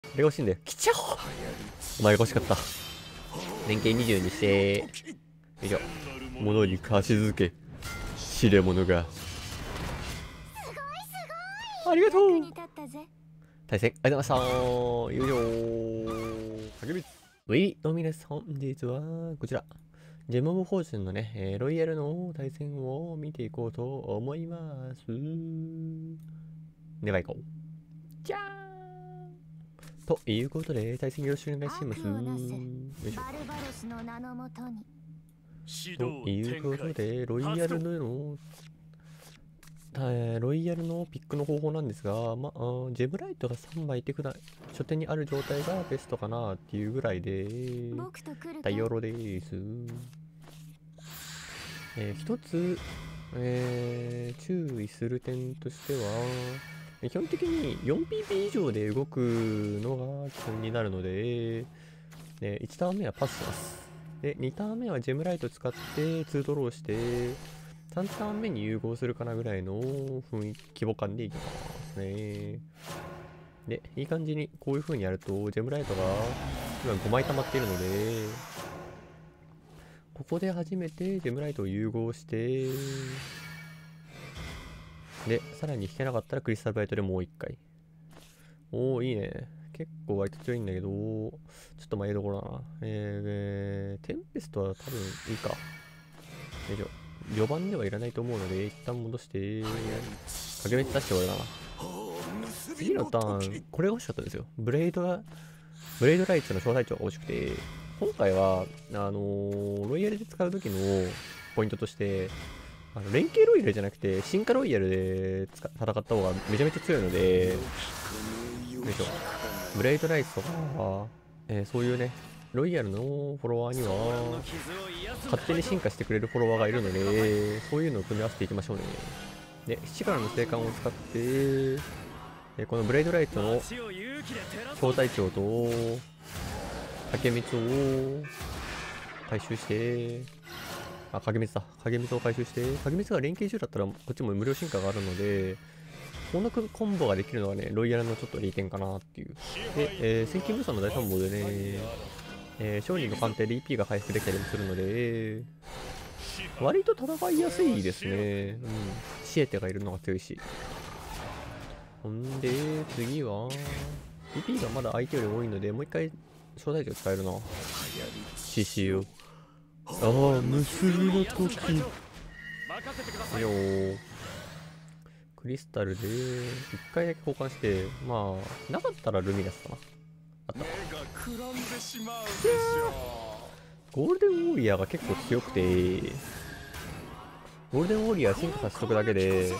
これが欲しいんだよ。来ちゃおお前が欲しかった。連携20にして、よいしょ。物に貸し付け。知れ者が。ありがとう。対戦ありがとうございました。よいしょ。かけみつ。ウィの皆さん、本日はこちら。ジェモブフォーチュンのね、ロイヤルの対戦を見ていこうと思います。では行こう。じゃーんということで、対戦よろしくお願いします。よいしょ。ということで、ロイヤルのピックの方法なんですが、ジェムライトが3枚いて書店にある状態がベストかなっていうぐらいで、大よろです。一つ、注意する点としては、基本的に 4PP 以上で動くのが基本になるので、1ターン目はパスします。で、2ターン目はジェムライト使って2ドローして、3ターン目に融合するかなぐらいの規模感でいきますね。で、いい感じにこういう風にやると、ジェムライトが今5枚溜まっているので、ここで初めてジェムライトを融合して、で、さらに引けなかったらクリスタルバイトでもう1回。おー、いいね。結構割と強いんだけど、ちょっと前どころだな。テンペストは多分いいか。よいしょ。序盤ではいらないと思うので、一旦戻して、影めっちゃ出して終わるな。次のターン、これが欲しかったんですよ。ブレイドライツの小隊長が欲しくて、今回は、ロイヤルで使う時のポイントとして、連携ロイヤルじゃなくて、進化ロイヤルで戦った方がめちゃめちゃ強いので、よいしょ。ブレイドライツとかは、そういうね、ロイヤルのフォロワーには、勝手に進化してくれるフォロワーがいるので、そういうのを組み合わせていきましょうね。で、7からの生還を使って、このブレイドライトの小隊長と、影光を回収して、影光だ。影光を回収して、影光が連携中だったらこっちも無料進化があるので、このコンボができるのはね、ロイヤルのちょっと利点かなっていう。で、戦金武装の第3号でね、商人の鑑定で EP が回復できたりもするので、割と戦いやすいですね。シエテがいるのが強いし。ほんで、次は、EP がまだ相手より多いので、もう一回、小隊長使えるな。CCU。結びの時。よー。クリスタルで、1回だけ交換して、なかったらルミナスかな。あった。ゴールデンウォーリアーが結構強くて、ゴールデンウォーリアー進化させとくだけで、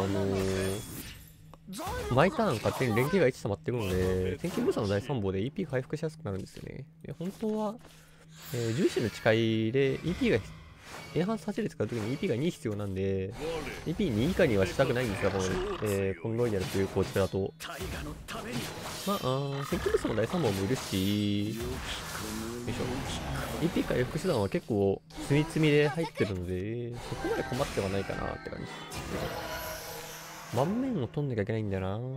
毎ターン勝手に連携が1溜まってくるので、天気武装の第3号で EP 回復しやすくなるんですよね。で本当は、重視の誓いで EP がエンハンス8で使うときに EP が2必要なんで、EP2 以下にはしたくないんですが、このロイヤルという構築だと。戦記武装の第3号もいるし、よいしょ。EP 回復手段は結構積み積みで入ってるので、そこまで困ってはないかなって感じ。盤面を取んなきゃいけないんだよな。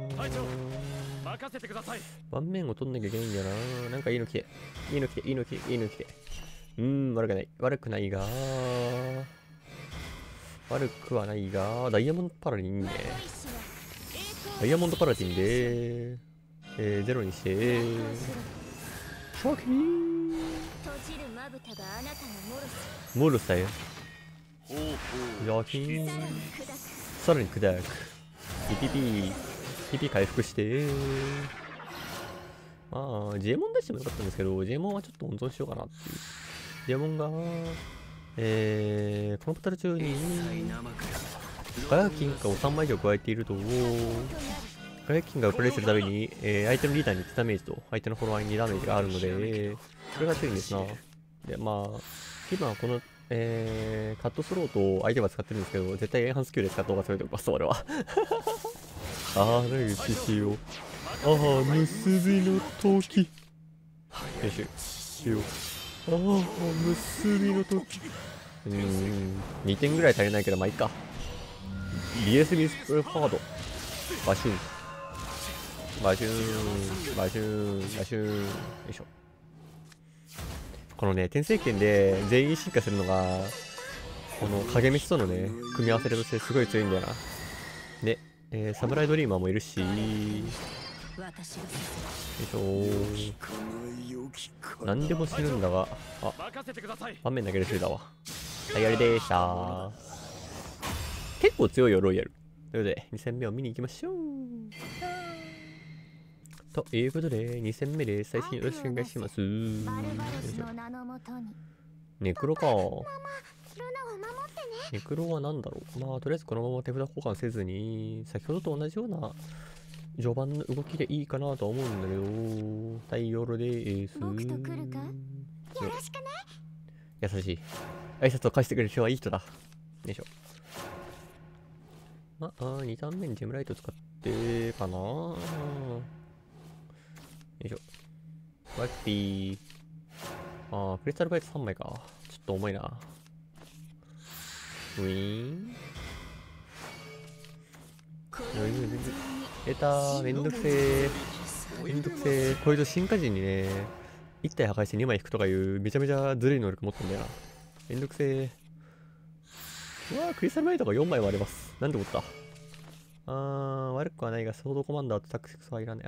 盤面を取んなきゃいけないんだよな。なんかいいの来て。いいの来て、いいの来て、いいの来て。悪くない。悪くないが、悪くはないが、ダイヤモンドパラディンね。ダイヤモンドパラディンで、ゼロにして、シャキーモルサよ。シャキーさらに砕く。PP 回復して、ジェモン出してもよかったんですけど、ジェモンはちょっと温存しようかなっていう。ジェモンが、このバトル中に、ガヤ金貨を3枚以上加えていると、ガヤ金貨をプレイするために、相手のリーダーに1ダメージと、相手のフォロワーに2ダメージがあるので、それが強いんですな。で、今はこの、カットスローと相手は使ってるんですけど、絶対エンハンス級で使った方が強いと思います、俺は。何がしよう。結びの時。よいしょ。結びの時。2点ぐらい足りないけど、いいか。BS ミスプルハード。バシュン。 マシューンマシューンマシューン。よいしょ。このね転生剣で全員進化するのがこの影飯とのね組み合わせとしてすごい強いんだよな。で、サムライドリーマーもいるし、よいしょー。何でも死ぬんだが、あ、盤面投げるせいだわ。はい、あれでした。結構強いよロイヤル。ということで2戦目を見に行きましょう。ということで2戦目です。最初によろしくお願いします。ネクロか。ネクロは何だろう。まあとりあえずこのまま手札交換せずに先ほどと同じような序盤の動きでいいかなとは思うんだけど、太陽ロでーす。優しい。挨拶を返してくれる人はいい人だ。よいしょ。まあ、2ターン目にジェムライト使ってかな。よいしょ。ワイピー。クリスタルバイト3枚か。ちょっと重いな。ウィーン。出たー。めんどくせー。めんどくせー。こいつ進化時にね、1体破壊して2枚引くとかいうめちゃめちゃずるい能力持ってんだよな。めんどくせー。うわー、クリスタルバイトが4枚割れます。なんてこった。悪くはないが、ソードコマンダーとタクティクスはいらない。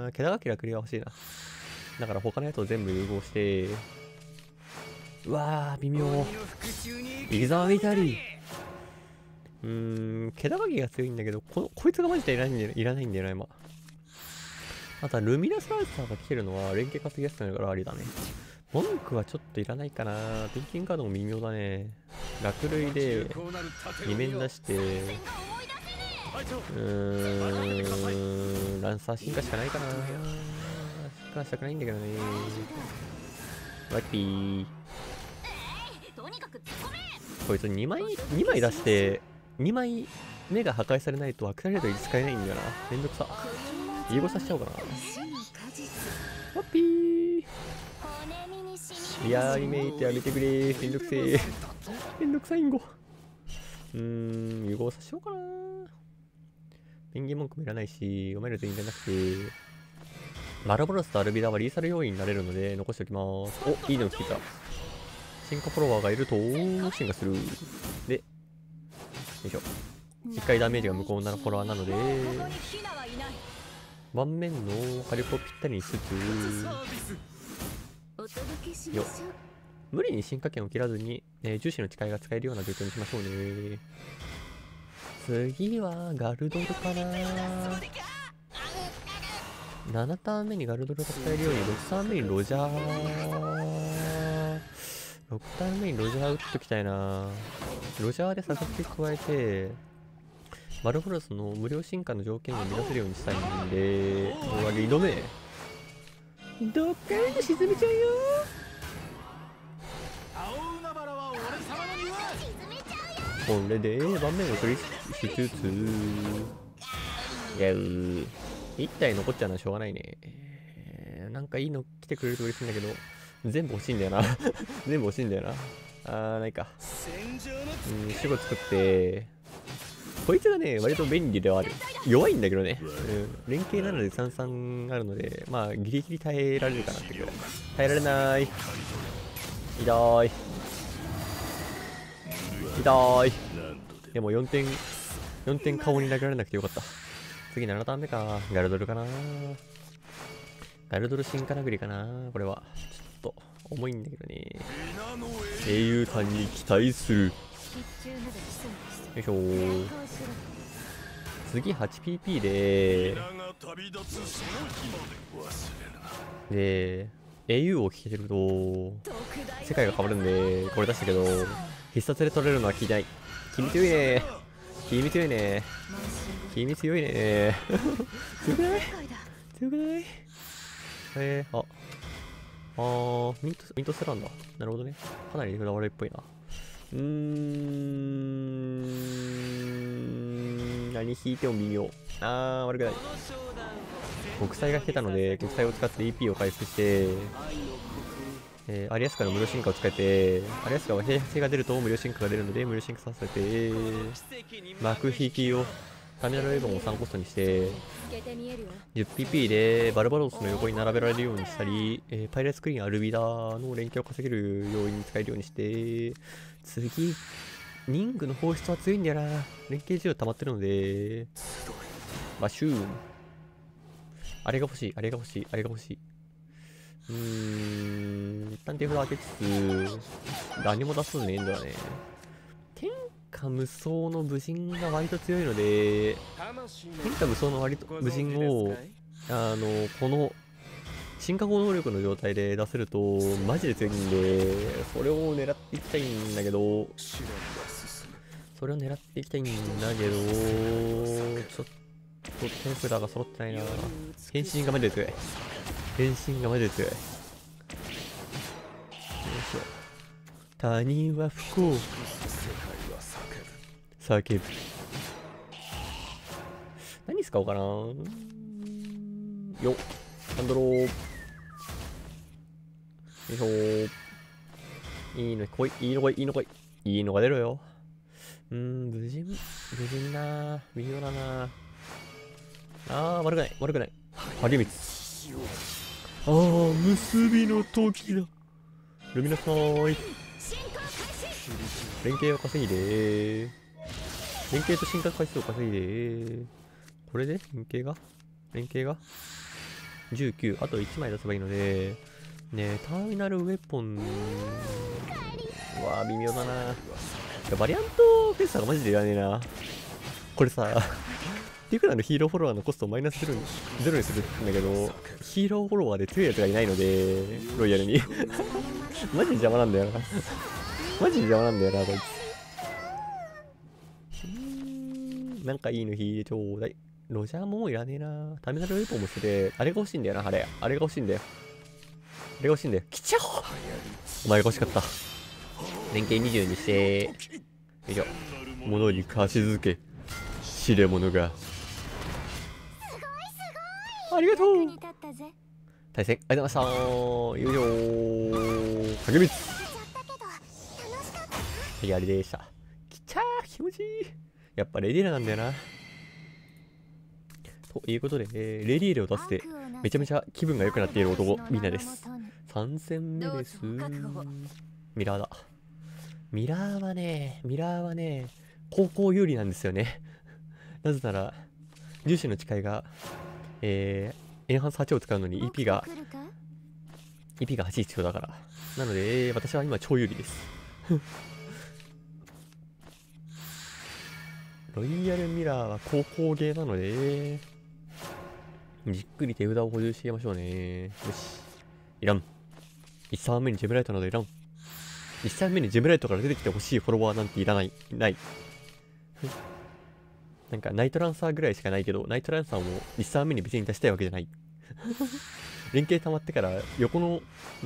ケダガキラクリア欲しいな。だから他のやつを全部融合して、うわー、微妙。イザーミタリー。ケダガキが強いんだけど、こいつがマジでいらないんだよな、今。あとはルミナスランサーが来てるのは連携稼ぎやすくなるからありだね。文句はちょっといらないかな。ピンキンカードも微妙だね。落類で2面出して、ランサー進化しかないかな。進化したくないんだけどね。ワッピー。こいつ2枚出して、2枚目が破壊されないとアクセラレート使えないんだよな。めんどくさ。融合させちゃおうかな。ワッピー。リアリメイトやめてくれー。めんどくせー。めんどくさいんご。融合させようかな。ペンギン文句もいらないし、お前ら全員じゃなくて、マラボロスとアルビダはリーサル要員になれるので残しておきます。お、いいのついた。進化フォロワーがいると進化する。で、よいしょ。1回ダメージが無効なフォロワーなので、盤面の火力をぴったりにしつつ、よ。無理に進化権を切らずに、重視の誓いが使えるような状況にしましょうね。次はガルドルかな。7ターン目にガルドルが使えるように6ターン目にロジャー6ターン目にロジャー打っときたいな。ロジャーで差し加えてマルフォロスの無料進化の条件を満たせるようにしたいんで、これは2度目どっかで沈めちゃうよ。これで盤面を取りしつつ、いや1体残っちゃうのはしょうがないね。なんかいいの来てくれると嬉しいんだけど、全部欲しいんだよな。全部欲しいんだよな。ないか。守護作って、こいつがね、割と便利ではある。弱いんだけどね。連携なので33あるので、まあギリギリ耐えられるかなってくらい。耐えられない。痛い。痛い。でも4点顔に投げられなくてよかった。次7ターン目か。ガルドルかな。ガルドル進化殴りかな。これはちょっと重いんだけどね。英雄譚に期待する。よいしょー。次 8PP で英雄を聞いてると世界が変わるんで、これ出したけど必殺で取れるのは聞いてない。君強いね。君強いね。君強いね。強くない？強くない？ミントスランだ。なるほどね。かなり札割れっぽいな。何引いても微妙。悪くない。国際が引けたので、国際を使って EP を回復して、アリアスカの無料進化を使えて、アリアスカは平八が出ると無料進化が出るので、無料進化させて、幕引きをターミナルウェーブンを3コストにして 10PP でバルバロスの横に並べられるようにしたり、パイレーツクリーンアルビダの連携を稼げる要因に使えるようにして、次ニングの放出は強いんだよな。連携需要溜まってるのでバシューン、あれが欲しい、あれが欲しい、あれが欲しい。一旦手札開けつつ何も出すねえんだよね。天下無双の武人が割と強いので、天下無双の武人をこの進化後能力の状態で出せるとマジで強いんで、それを狙っていきたいんだけど、ちょっと手札が揃ってないな。変身がマジで強い。変身がマジで強い。よいしょ。他人は不幸叫ぶ。何使おうかな。よっ、ハンドロー。よいしょ。いいの来い、いいの来い、いいの来い。いいのが出ろよ。無人な。微妙だな。悪くない、悪くない。励みつ。結びの時だ。ルミナスーイ。連携を稼いで、連携と進化回数を稼いで、これで連携が19、あと1枚出せばいいので、ね、ターミナルウェポンは微妙だな。バリアントフェスタがマジでいらねえな。これさ、ティフナのヒーローフォロワーのコストをマイナス0にするんだけど、ヒーローフォロワーで強いやつがいないので、ロイヤルに。マジで邪魔なんだよな。マジで邪魔なんだよな、こいつ。なんかいいの引いてちょうだい。ロジャーもういらねえな。ターミナルウェポンもしてて、あれが欲しいんだよな、あれが欲しいんだよ。来ちゃおう。お前が欲しかった。連携20にして、よいしょ。物に貸し付け。知れ者が。ありがとう。対戦ありがとうございました。よいしょ。影光。やりでした。きちゃー、気持ちいい。やっぱレディーラなんだよな。ということで、レディーラを出してめちゃめちゃ気分が良くなっている男みんなです。3戦目です。ミラーだ。ミラーはね高校有利なんですよね。なぜなら重視の誓いがエンハンス8を使うのに EP が8必要だから。なので、私は今超有利です。ロイヤルミラーは高校ゲーなので、じっくり手札を補充していきましょうね。よし。いらん。1ターン目にジェムライトなどいらん。1ターン目にジェムライトから出てきてほしいフォロワーなんていらない。ない。なんかナイトランサーぐらいしかないけど、ナイトランサーも1ターン目に別に出したいわけじゃない。連携溜まってから横の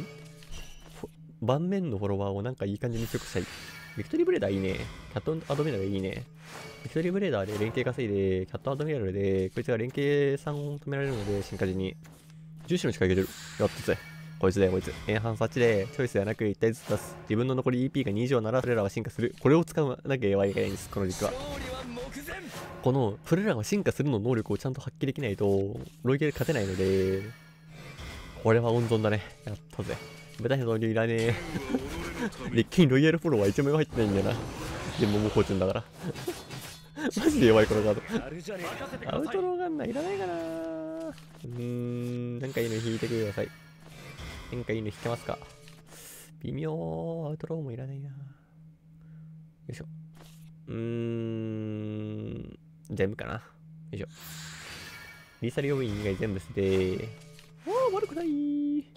盤面のフォロワーをなんかいい感じに強くしたい。ビクトリーブレーダーいいね。キャットアドミラルいいね。ビクトリーブレーダーで連携稼いで、キャットアドミラルで、こいつが連携3を止められるので、進化時に。重視の力入れる。やったぜ。こいつだよ、こいつ。エンハンス8で、チョイスではなく1体ずつ出す。自分の残り EP が2以上なら、それらは進化する。これを使わなきゃいけないんです、この実は。この、それらは進化するの能力をちゃんと発揮できないと、ロイヤル勝てないので、これは温存だね。やったぜ。豚の導入いらねえ。デッキにロイヤルフォローは1枚も入ってないんだよな。でももうフォーチュンだから。マジで弱いこのカード。アウトローガンナいらないかな。なんかいいの引いてください。なんかいいの引けますか。微妙。アウトローもいらないな。よいしょ。全部かな。よいしょ。リーサル要因以外全部捨てて。悪くない。よ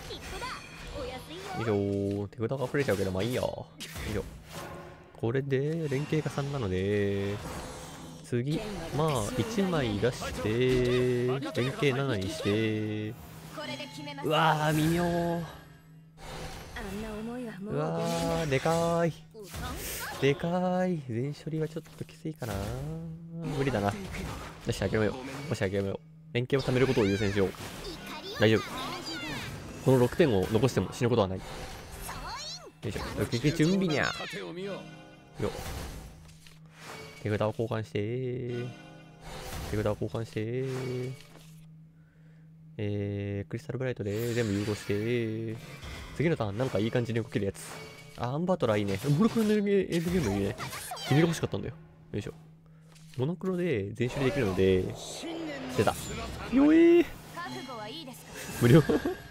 いしょ。手札が溢れちゃうけど、まあいいや。よいしょ。これで連携が3なので、次、まあ1枚出して、連携7にして、うわー、微妙。うわー、でかーい。でかーい。全処理はちょっときついかな。無理だな。よし、諦めよう。諦めよう。連携を貯めることを優先しよう。大丈夫。この6点を残しても死ぬことはない。よいしょ。受け準備にゃ。よっ。手札を交換して手札交換して、クリスタルブライトで全部融合して、次のターンなんかいい感じに動けるやつ。アンバトラーいいね。モノクロのエンドゲームいいね。君が欲しかったんだよ。よいしょ。モノクロで全処理できるので、出た。よー無料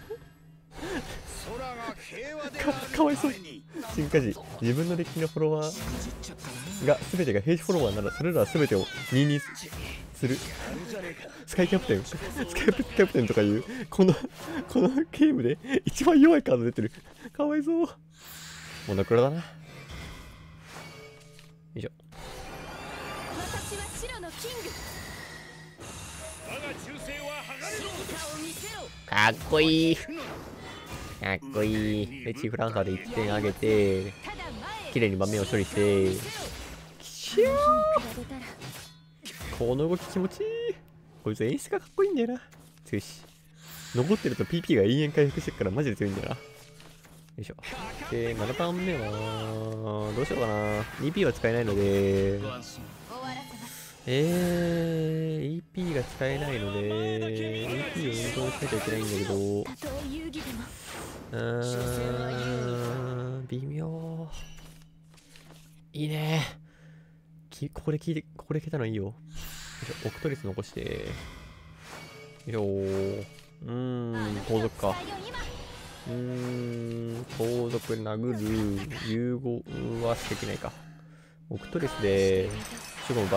かわいそう。進化時、自分のデッキのフォロワーが全てが兵士フォロワーなら、それら全てを2にする。スカイキャプテン、スカイキャプテンとかいう、このゲームで一番弱いカード出てる。かわいそう。モノクロだな。よいしょ。かっこいい。かっこいい。で、チーフランカーで1点上げて、綺麗に盤面を処理して、きしょー。この動き気持ちいい。こいつ演出がかっこいいんだよな。強いし。残ってると PP が永遠回復してるからマジで強いんだよな。よいしょ。で、7ターン目は、どうしようかな。EP は使えないので、EP が使えないので、EP を運動しなきゃいけないんだけど、微妙。いいね。ここで聞けたのいいよ。よいしょ、オクトリス残して。よいしょ。後続か。後続殴る。融合はできないか。オクトリスで守護奪って、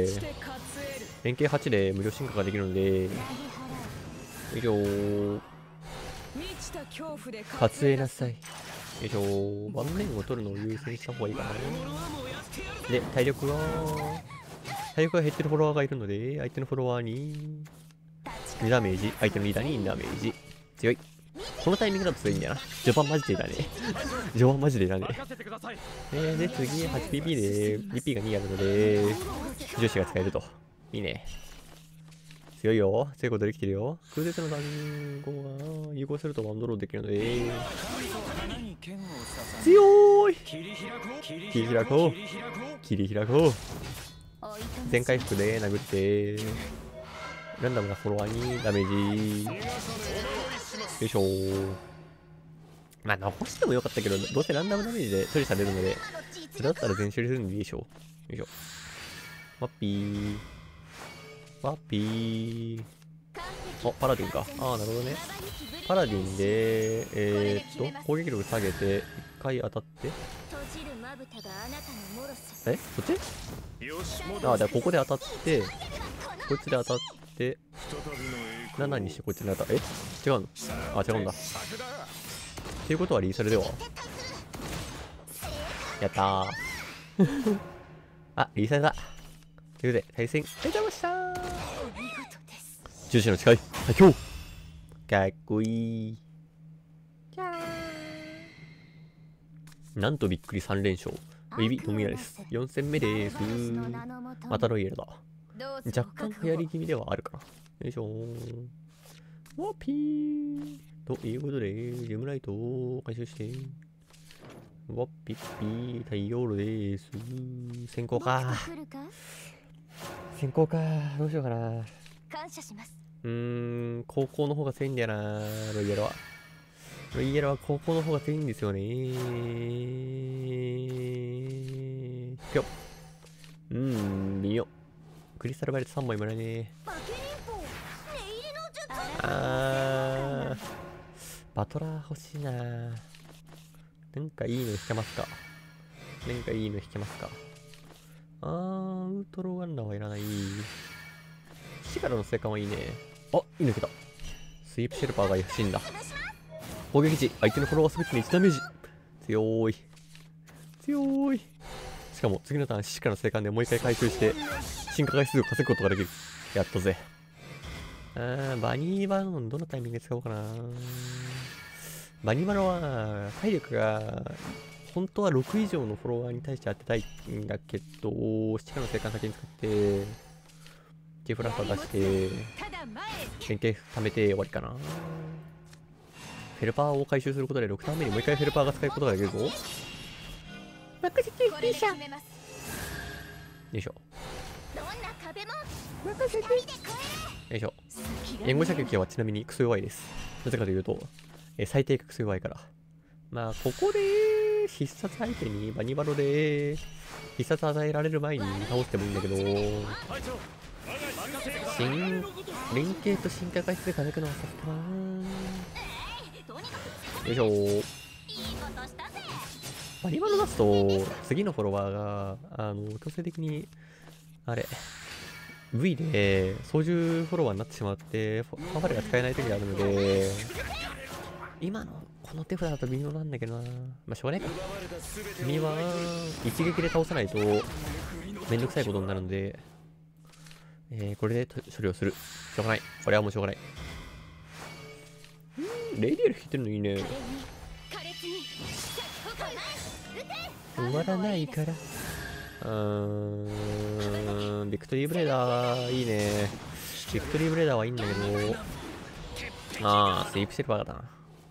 連携8で無料進化ができるので、よいしょ。活えなさい。よいしょ。盤面を取るのを優先した方がいいかな。で、体力が減ってるフォロワーがいるので、相手のフォロワーに2ダメージ、相手のリーダーに2ダメージ。強い。このタイミングだと強いんだよな。序盤マジでいらねえ。序盤マジでいらねえ。で、次、8PP で BP が2あるので、女子が使えると。いいね。強いよ。強いことできてるよ。空絶の単語が融合するとワンドローできるので、強い。切り開こう。切り開こう。全回復で殴って、ランダムなフォロワーにダメージ。よいしょ。まあ残してもよかったけど、どうせランダムダメージで処理されるので、それだったら全処理するんでいいでしょう。よいしょ。ワッピー。ワッピー。あ、パラディンか。ああ、なるほどね。パラディンで、攻撃力下げて、1回当たって。そっち？ああ、じゃあここで当たって、こいつで当たって、7にしてこいつで当たる。違うの？あ、違うんだ。っていうことはリーサルでは？やったー。あ、リーサルだ。ということで、対戦、ありがとうございましたー。重視の誓い、最強。かっこいい。なんとびっくり3連勝。ウィビ・トミヤです。4戦目です。またロイヤルだ。若干流行り気味ではあるかな。よいしょー。ワッピー。ということで、ジムライトを回収して、ワッピッピー、太陽炉です。先行か。先行か。どうしようかな。高校の方が強いんだよな、ロイヤルは。ロイヤルは高校の方が強いんですよね。ぴょ。微妙。クリスタルバイレット3枚もらえねえ。バトラー欲しいな。なんかいいの引けますか。ウトロガンダーはいらない。シガラの生還はいいね。あ、いいの来た。スイープシェルパーが欲しいんだ。攻撃時、相手のフォロワーすべてに1ダメージ。強ーい。しかも、次のターン、シガラの生還でもう一回回復して、進化回数を稼ぐことができる。やっとぜ。バニーバノン、どのタイミングで使おうかな。バニーバノンは、体力が、本当は6以上のフォロワーに対して当てたいんだけど、シガラの生還先に使って、ケフラサ出して、連携貯めて終わりかな。フェルパーを回収することで6ターン目にもう一回フェルパーが使えることができるぞ。任せて、リーシャ。よいしょ。 よいしょ。援護射撃はちなみにクソ弱いです。なぜかというと、最低がクソ弱いから。まあ、ここで必殺相手にバニバロで必殺与えられる前に倒してもいいんだけど、連携と進化回数がなくなったかな。よいしょ。バニバロ出すと次のフォロワーが強制的にあれ V で操縦フォロワーになってしまってファファレが使えない時があるので、今のこの手札だと微妙なんだけどな。まあしょうがないか。君は一撃で倒さないとめんどくさいことになるので、これで処理をする。しょうがない。これはもうしょうがない。レイディエル引いてるのいいね。終わらないから。ビクトリーブレーダーいいね。ビクトリーブレーダーはいいんだけど、スイープしてるバカだな。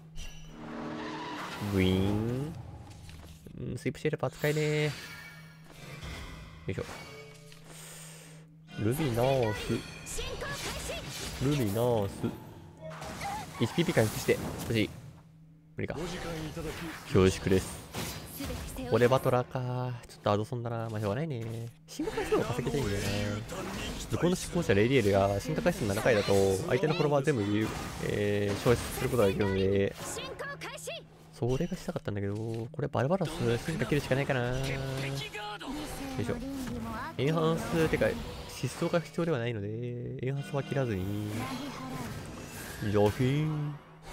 グイーン。スイープしてるパー使いねー。よいしょ。ルビナース。ルビナース。1PP 回復して。欲しい。無理か。恐縮です。俺バトラーか。ちょっとアドソンだな。まあしょうがないね。進化回数を稼ぎたいんだよね。向こうの執行者レイディエルが進化回数7回だと相手のフォロワー全部、消失することができるので、それがしたかったんだけど、これバルバロス進化切るしかないかな。よいしょ。エンハンスてか疾走が必要ではないのでエンハンスは切らずにジョフィン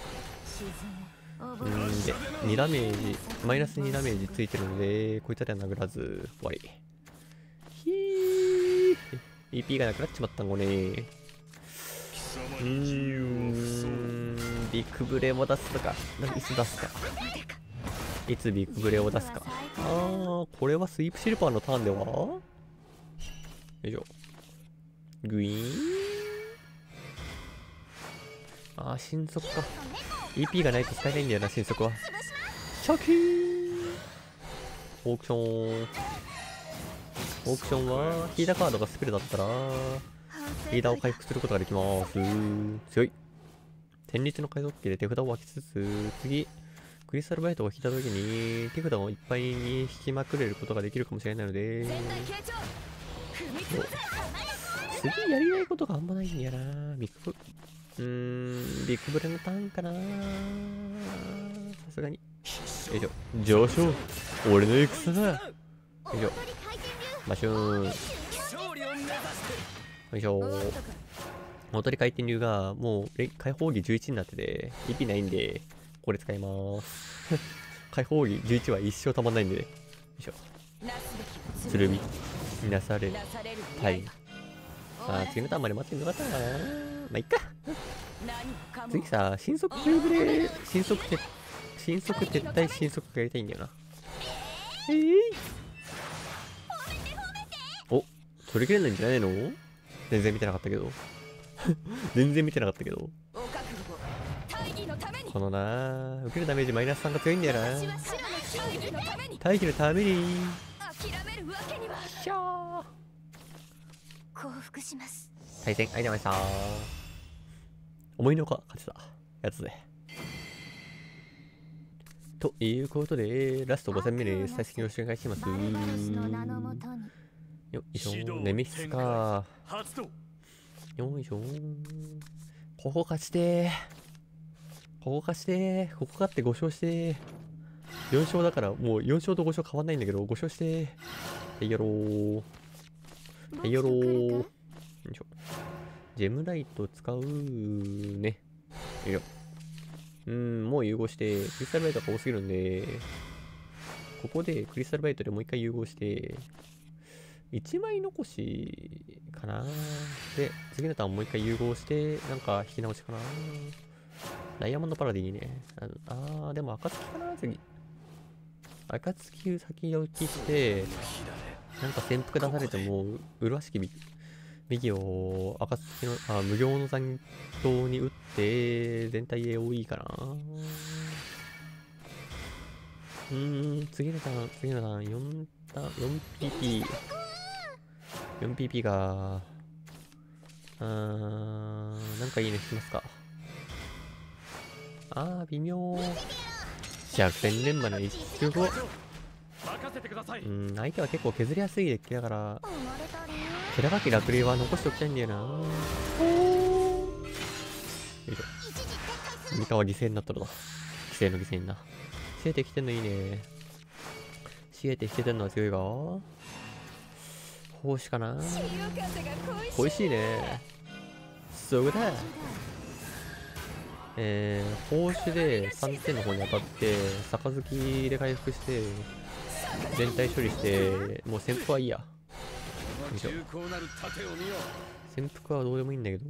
で2ダメージマイナス2ダメージついてるのでこいつらでは殴らず終わり。ひー EP がなくなっちまったんごね。ビッグブレも出すとかいつ出すか、いつビッグブレを出すか。これはスイープシルバーのターンでは、よいしょ。グイーン。新速か。EP がないと使えないんだよな、新速は。シャキーン。オークション。オークションは、ヒーダーカードがスペルだったら、ヒーダーを回復することができます。強い。天律の海賊機で手札を分けつつ、次、クリスタルバイトを引いたときに手札をいっぱいに引きまくれることができるかもしれないので、次やりたいことがあんまないんやな。ビッグブレのターンかな。さすがに。よいしょ。上昇。俺の戦だ。よいしょ。マシューン。よいしょ。元り回転流がもう解放技11になってて EP ないんでこれ使います解放技11は一生たまんないんでね。よいしょ。剣みなされるタイム。次のターンまで待ってんのかったな。まあいっか。次さ新速ブレ新速撤退新速がやりたいんだよな。お取り切れないんじゃないの。全然見てなかったけど全然見てなかったけど、このな受けるダメージマイナス3が強いんだよな。大義のためにひゃー降伏します。対戦ありがとうございました。思いのほか勝てたやつでということでラスト5戦目です。対戦よろしくお願いします。よいしょ。ネメシスか。よいしょ。ここ勝ちてー。ここ勝ちてー。ここ勝って5勝してー。4勝だからもう4勝と5勝変わんないんだけど5勝してー。はいよろー。はいよろー。よいしょ。ジェムライト使うね。よいしょ。もう融合してクリスタルバイトが多すぎるんでここでクリスタルバイトでもう一回融合して1枚残しかな。で、次のターンもう一回融合して、なんか引き直しかな。ダイヤモンドパラディね。でも暁かな、次。暁先置きして、なんか潜伏出されても、麗しき右を暁の、無行の残党に打って、全体 AOE かな。次のターン、4PP。4PP がなんかいいの引きますか。微妙。百戦錬磨の一挙後。相手は結構削りやすいデッキだから、寺垣楽竜は残しておきたいんだよな。よいしょ。三河犠牲になったのだ。犠牲の犠牲にな。シエテ来てんのいいね。シエテ引けてんのは強いが。奉仕かな。恋しいね。そうだ。奉仕で3点の方に当たって、杯で回復して、全体処理して、もう潜伏はいいや。よいしょ。潜伏はどうでもいいんだけど、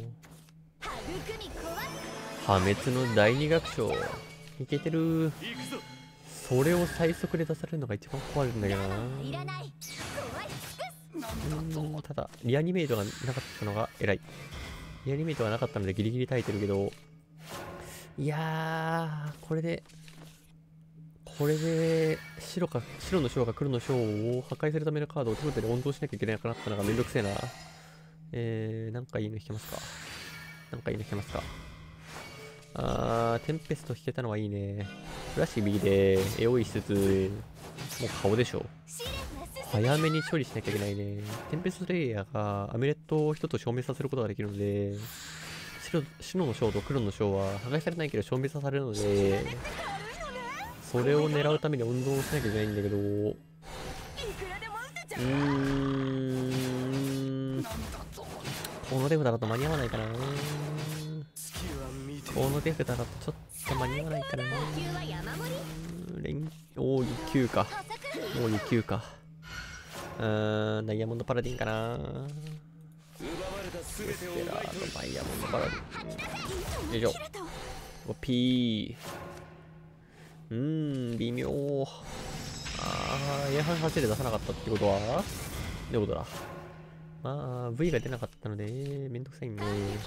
破滅の第二楽章。いけてる。それを最速で出されるのが一番怖いんだけどな。ただ、リアニメイトがなかったのが偉い。リアニメイトがなかったのでギリギリ耐えてるけど、いやー、これで白の章が黒の章を破壊するためのカードを手元で温存しなきゃいけなくなったのがめんどくせえな。なんかいいの引けますか。テンペスト引けたのはいいね。フラッシュ B でエオイしつつ、もう顔でしょ。早めに処理しなきゃいけないね。テンペストレイヤーがアミュレットを一つ消滅させることができるので、白の章と黒の章は破壊されないけど消滅されるので、それを狙うために温存しなきゃいけないんだけど、このデフだと間に合わないかな。このデフだとちょっと間に合わないかな。2級か。もう2級か。ダイヤモンドパラディンかな。ステラーとダイヤモンドパラディン。よいしょ。ピー。微妙。前半走で出さなかったってことはどういうことだ。V が出なかったので、めんどくさいね。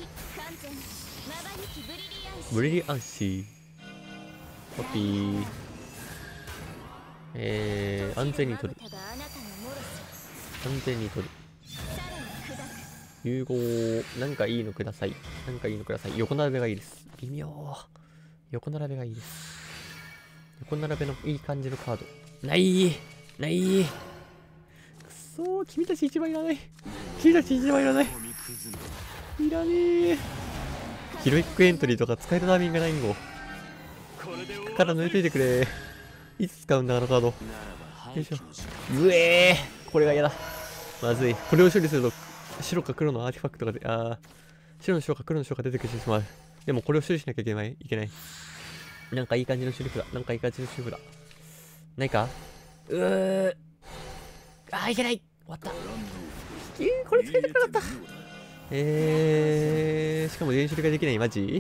ブリリアンシー。コピー。安全に取る。融合。なんかいいのください。横並べがいいです。微妙。横並べがいいです。横並べのいい感じのカード。ない。くそー、君たち一番いらない。いらねえ。ヒロイックエントリーとか使えるタイミングがないんご。から抜いといてくれ。いつ使うんだ、あのカード。よいしょ。これが嫌だ。まずい。これを処理すると、白か黒のアーティファクトが白の章か黒の章が出てきてしまう。でもこれを処理しなきゃいけない。なんかいい感じの処理札。ないか。いけない。終わった。これ使いたくなかった。しかも電子処理ができない。マジ？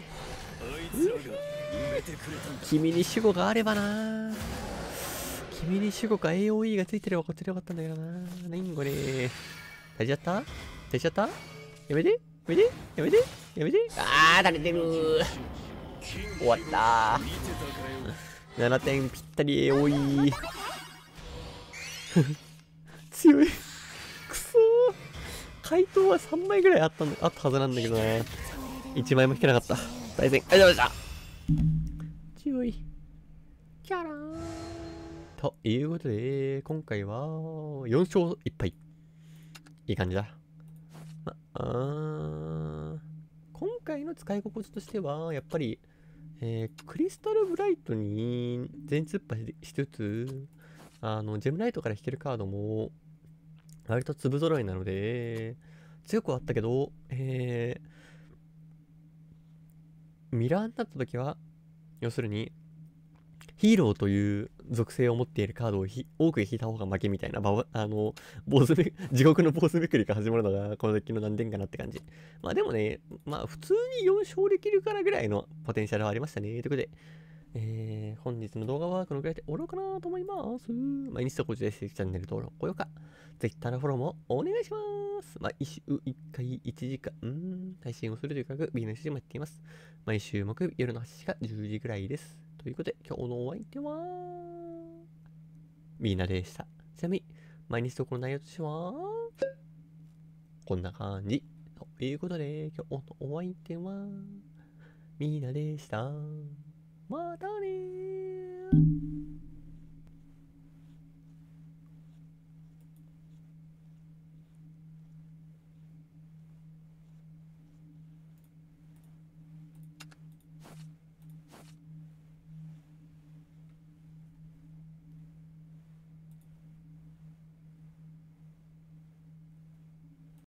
君に守護があればな。君に守護か AOE がついてればこっちでよかったんだけどな。ないんごね。大事だった？やめて。垂れてる。終わったー。7点ぴったり AOE。強い。くそー。回答は3枚ぐらいあったはずなんだけどな。1枚も引けなかった。対戦、ありがとうございました。強い。キャラー。ということで、今回は4勝1敗。いい感じだ。今回の使い心地としては、やっぱり、クリスタルブライトに全突破しつつ、ジェムライトから引けるカードも、割と粒揃いなので、強くはあったけど、ミラーになった時は、要するに、ヒーローという属性を持っているカードを多く引いた方が負けみたいな、地獄の坊主めくりが始まるのがこのデッキの難点かなって感じ。まあでもね、普通に4勝できるからぐらいのポテンシャルはありましたね。ということで、本日の動画はこのぐらいで終わろうかなと思います。インスタコーチです。チャンネル登録、高評価、Twitter のフォローもお願いします。毎週1回1時間、配信をするというか、ビジネスでもやっています。毎週木曜日夜の8時か10時ぐらいです。ということで、今日のお相手は、みんなでした。ちなみに、毎日投稿の内容としては、こんな感じ。 いうことで、今日のお相手は、みーなでした。